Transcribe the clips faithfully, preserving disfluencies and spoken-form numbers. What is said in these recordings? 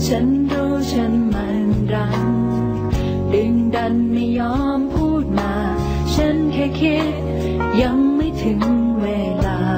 ฉันรู้ฉันมันรันดึงดันไม่ยอมพูดมาฉันแค่คิดยังไม่ถึงเวลา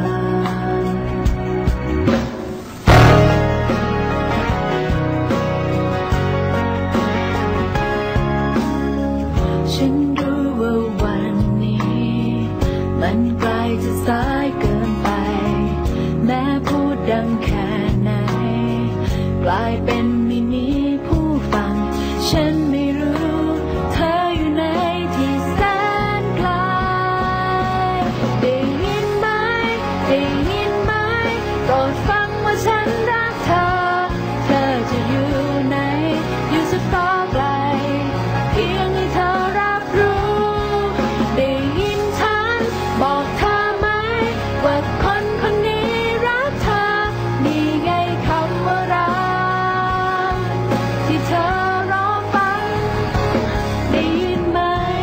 ฉันรู้ว่าวันนี้มันใกล้จะสายเกินไปแม้พูดดังแค่ไหนกลายเป็นไม่มีผู้ฟังฉันไม่รู้เธออยู่ในที่แสนไกลได้ยินไหมได้ยินไหมโปรดฟังว่าฉันรักเธอเธอจะอยู่ไหนอยู่สุดฟ้าไกลเพียงให้เธอรับรู้ได้ยินฉันบอกเธอไหมว่าคนคนนี้รักเธอมีไงคำว่ารักที่เธอรอฟังได้ยินไหม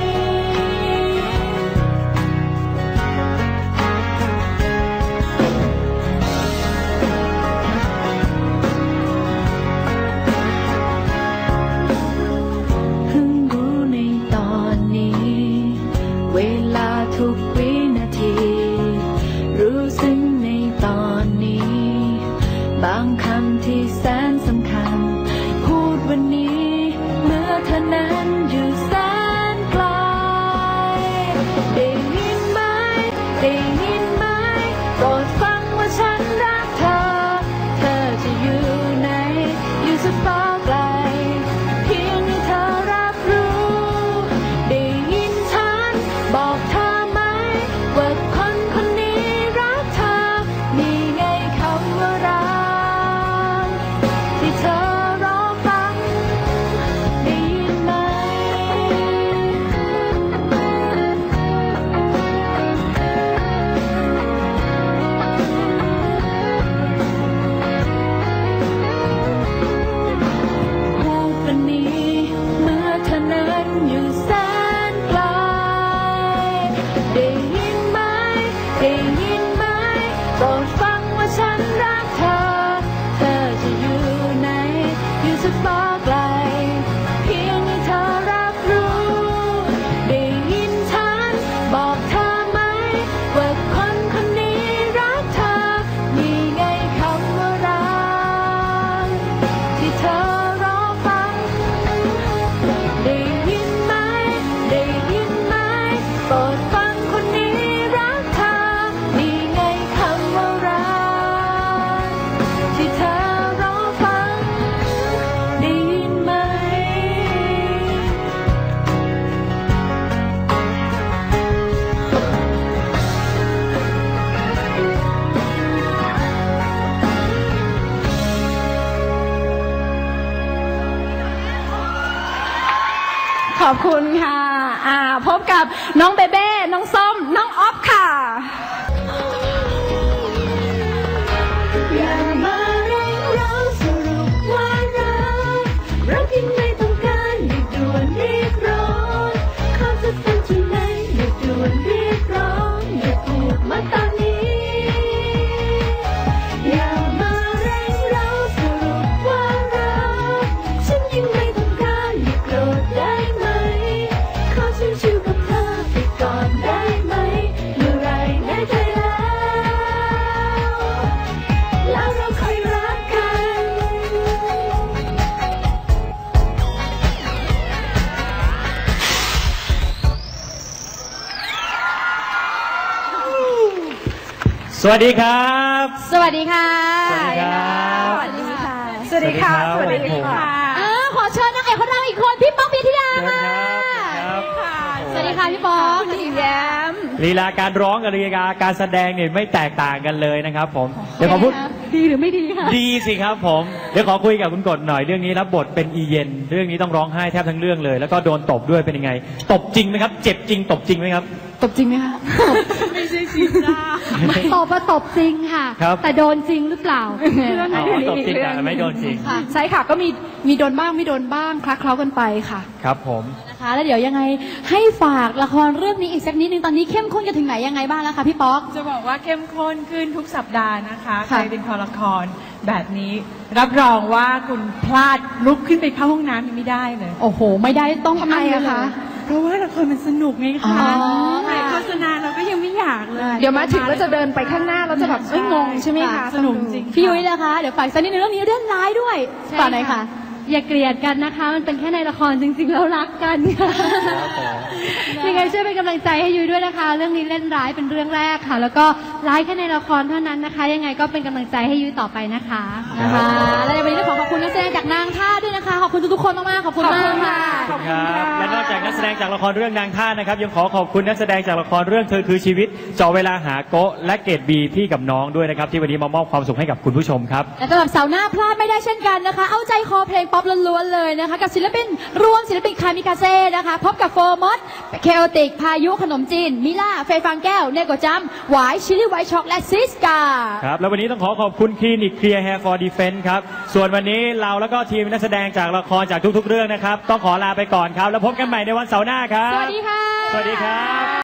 เพิ่งรู้ในตอนนี้เวลาทุกวินาทีรู้ซึ้งในตอนนี้บางคำที่แสนสำคัญพูดวันนี้เมื่อเธอนั้นอยู่แสนไกลได้ยินไหมได้ยินไหมโปรดฟังว่าฉันรักเธอเธอจะอยู่ไหนอยู่สุดฟ้าไกลเพียงให้เธอรับรู้ได้ยินฉันบอกเธอไหมว่าคนคนนี้รักเธอมีไงคำว่ารักที่เธอรอฟังได้ยินไหมพูดวันนี้เมื่อเธอนั้นอยู่แสนไกลได้ยินไหมได้ยินไหมโปรดฟังว่าฉันรักเธอเธอจะอยู่ไหนอยู่สุดฟ้าไกลเพียงให้เธอรับรู้ได้ยินฉันบอกเธอไหมว่าคนคนนี้รักเธอมีไงคำว่ารักที่เธอรอฟังได้ยินไหมได้ยินไหมโปรดฟังคนนี้รักเธอมีไงคำว่ารักที่เธอรอฟังได้ยินไหมขอบคุณค่ะ อ่า พบกับน้องเบเบ้ น้องส้ม น้องออฟค่ะอย่ามาเร่งเร้าสรุปว่ารักรักยังไม่ต้องการอย่าด่วนรีบร้อนเขาจะเป็นจุดไหนอย่าด่วนรีบร้อนอย่าพูดมาตอนนี้อย่ามาเร่งเร้าสรุปว่ารักฉันยังไม่ต้องการอย่าโกรธได้ไหมขอชิวๆกับเธอไปก่อนได้ไหมเมื่อไรแน่ใจแล้วแล้วเราค่อยรักกันสวัสดีครับสวัสดีค่ะสวัสดีครับสวัสดีค่ะสวัสดีค่ะสวัสดีค่ะอ่าขอเชิญนางเอกของเราอีกคนพี่ป๊อกปิยธิดาเชิญค่ะครับสวัสดีค่ะพี่ป๊อกน้องอิงแย้มลีลาการร้องกับลีลาการแสดงเนี่ยไม่แตกต่างกันเลยนะครับผมเดี๋ยวขอพูดดีหรือไม่ดีค่ะดีสิครับผมเดี๋ยวขอคุยกับคุณกฎหน่อยเรื่องนี้รับบทเป็นอีเย็นเรื่องนี้ต้องร้องไห้แทบทั้งเรื่องเลย แล้วก็โดนตบด้วยเป็นยังไงตบจริงไหมครับเจ็บจริงตบจริงไหมครับตบจริงไหมคะไม่ใช่ชีจ้าตอบว่าตบจริงค่ะครับแต่โดนจริงหรือเปล่าอ๋อตบจริงแต่ไม่โดนจริงค่ะใช่ค่ะก็มีมีโดนบ้างไม่โดนบ้างคลักเคล้ากันไปค่ะครับผมนะคะแล้วเดี๋ยวยังไงให้ฝากละครเรื่องนี้อีกสักนิดนึงตอนนี้เข้มข้นกันถึงไหนยังไงบ้างแล้วคะพี่ป๊อกจะบอกว่าเข้มข้นขึ้นทุกสัปดาห์นะคะ ใคค่ะรเป็นคอละครแบบนี้ รับรองว่าคุณพลาดลุกขึ้นไปเข้าห้องน้ำยังไม่ได้เลยโอ้โห ไม่ได้ต้องทำไมอะคะเพราะว่าละครมันสนุกไงอ๋คะอถ่ายโฆษณาเราก็ยังไม่อยากเลยเดี๋ยวมาถึงแล้วจะเดินไปข้างหน้าเราจะแบบไม่งงใช่ไหมคะสนุกจริงพี่ยุ้ยนะคะเดี๋ยวฝากสักนิดนึงเรื่องนี้เรื่องร้ายด้วยใช่ฝากหน่อยค่ะค่ะ อย่าเกลียดกันนะคะ มันเป็นแค่ในละครจริงๆแล้วรักกันค่ะครับผมยังไงช่วยเป็นกำลังใจให้ยุ้ยด้วยนะคะ เรื่องนี้เล่นร้ายเป็นเรื่องแรกค่ะ แล้วก็ร้ายแค่ในละครเท่านั้นนะคะ ยังไงก็เป็นกำลังใจให้ยุ้ยต่อไปนะคะนะคะและในวันนี้ก็ขอขอบคุณนักแสดงจากนางท่าด้วยนะคะขอบคุณทุกๆคนมากๆขอบคุณมากค่ะขอบคุณครับและนอกจากนักแสดงจากละครเรื่องนางท่านะครับยังขอขอบคุณนักแสดงจากละครเรื่องเธอคือชีวิตเจาะเวลาหาโกะและเกรดบีพี่กับน้องด้วยนะครับที่วันนี้มามอบความสุขให้กับคุณผู้ชมครับและสำหรับเสาร์หน้าพลาดไม่ได้เช่นกันนะคะ เอาใจคอเพลงป๊อปล้วนๆเลยนะคะ กับศิลปินรวมศิลปินคามิคาเซ่นะคะ พบกับโฟร์มอสเคโอติก พายุขนมจีน มิล่า เฟยฟางแก้ว เนโกจัมหวาย ชิลลี่ไวท์ช็อกและซิสกาครับแล้ววันนี้ต้องขอขอบคุณคลินิกเคลียร์ Hair for Defense ครับ ส่วนวันนี้เราแล้วก็ทีมนักแสดงจากละครจากทุกๆเรื่องนะครับ ต้องขอลาไปก่อนครับ แล้วพบกันใหม่ในวันเสาร์หน้าครับสวัสดีค่ะสวัสดีครับ